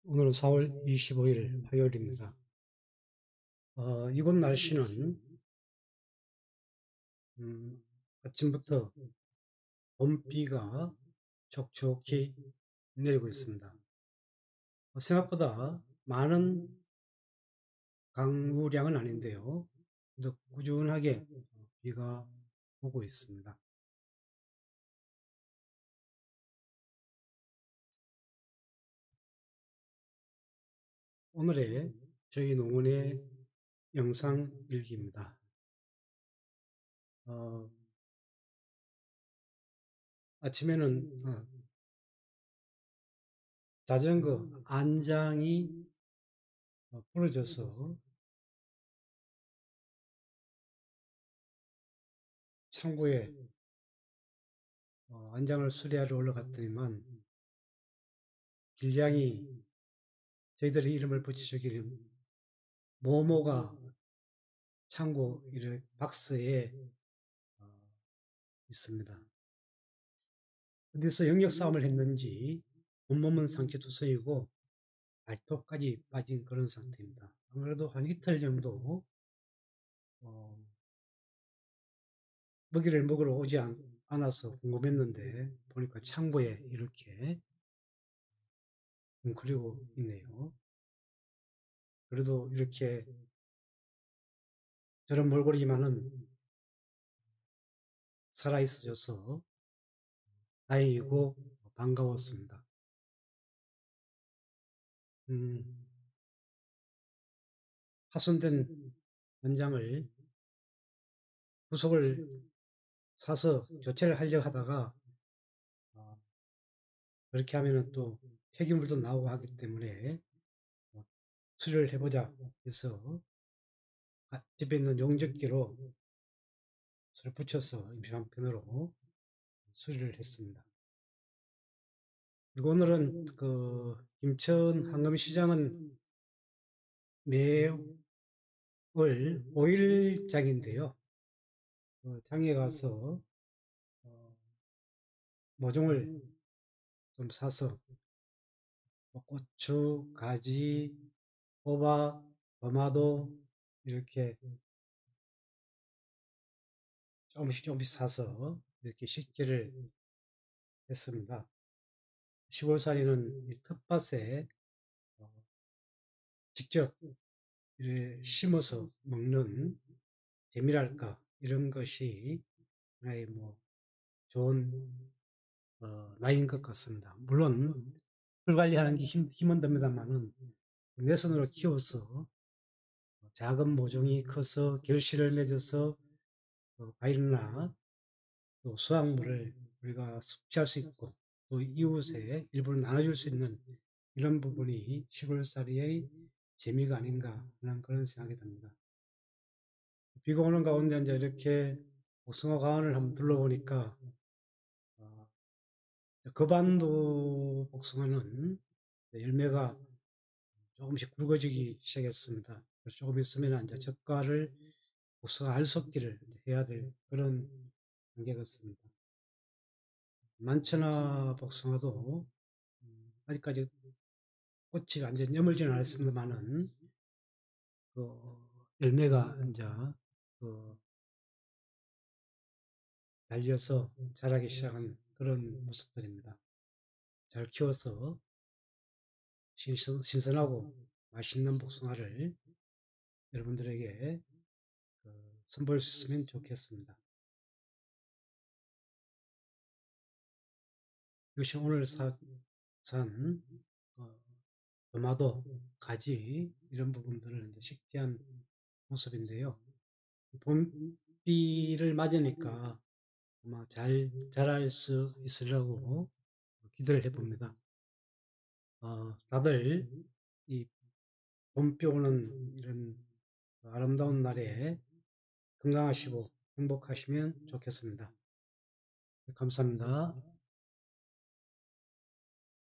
오늘은 4월 25일 화요일입니다. 이곳 날씨는 음, 아침부터 봄비가 촉촉히 내리고 있습니다. 생각보다 많은 강우량은 아닌데요. 그래도 꾸준하게 비가 오고 있습니다. 오늘의 저희 농원의 영상 일기입니다. 어, 아침에는 자전거 안장이 부러져서 창고에 안장을 수리하러 올라갔더니만 길냥이 저희들이 이름을 붙이기를 모모가 창고 이렇게 박스에 어, 있습니다. 어디서 영역 싸움을 했는지 온몸은 상처투성이고 발톱까지 빠진 그런 상태입니다. 아무래도 한 이틀 정도 어, 먹이를 먹으러 오지 않아서 궁금했는데 보니까 창고에 이렇게 웅크리고 있네요. 그래도 이렇게 저런 몰골이지만은 살아있어져서 다행이고 반가웠습니다. 음, 파손된 원장을 부속을 사서 교체를 하려고 하다가 어, 그렇게 하면은 또 폐기물도 나오고 하기 때문에 수리를 해보자 해서 집에 있는 용접기로 수를 붙여서 임시방편으로 수리를 했습니다. 그리고 오늘은 그 김천 황금시장은 매월 5일장인데요. 장에 가서 모종을 좀 사서 고추, 가지, 호박, 도마도 이렇게 조금씩 조금씩 사서 이렇게 식기를 했습니다. 시골살이는 이 텃밭에 어, 직접 이렇게 심어서 먹는 재미랄까 이런 것이 하나의 뭐 좋은 나이인 것 같습니다. 물론 풀 관리하는 게 힘은 듭니다만은 내 손으로 키워서 작은 모종이 커서 결실을 맺어서 과일이나 또 수확물을 우리가 섭취할 수 있고 또 이웃에 일부러 나눠줄 수 있는 이런 부분이 시골살이의 재미가 아닌가 하는 그런 생각이 듭니다. 비가 오는 가운데 이제 이렇게 복숭아 과원을 한번 둘러보니까 어, 거반도 복숭아는 열매가 조금씩 굵어지기 시작했습니다. 조금 있으면 이제 젓가를 복숭아 알속기를 해야 될 그런 단계 같습니다. 만천하 복숭아도 아직까지 꽃이 완전히 여물지는 않았습니다만은 그 열매가 이제 그 달려서 자라기 시작한 그런 모습들입니다. 잘 키워서 신선하고 맛있는 복숭아를 여러분들에게 선보일 수 있으면 좋겠습니다. 이것이 오늘 산 도마도, 가지 이런 부분들을 이제 식재한 모습인데요. 봄비를 맞으니까 아마 잘 자랄 수 있으려고 기대를 해봅니다. 다들 이 봄비 오는 이런 아름다운 날에 건강하시고 행복하시면 좋겠습니다. 감사합니다.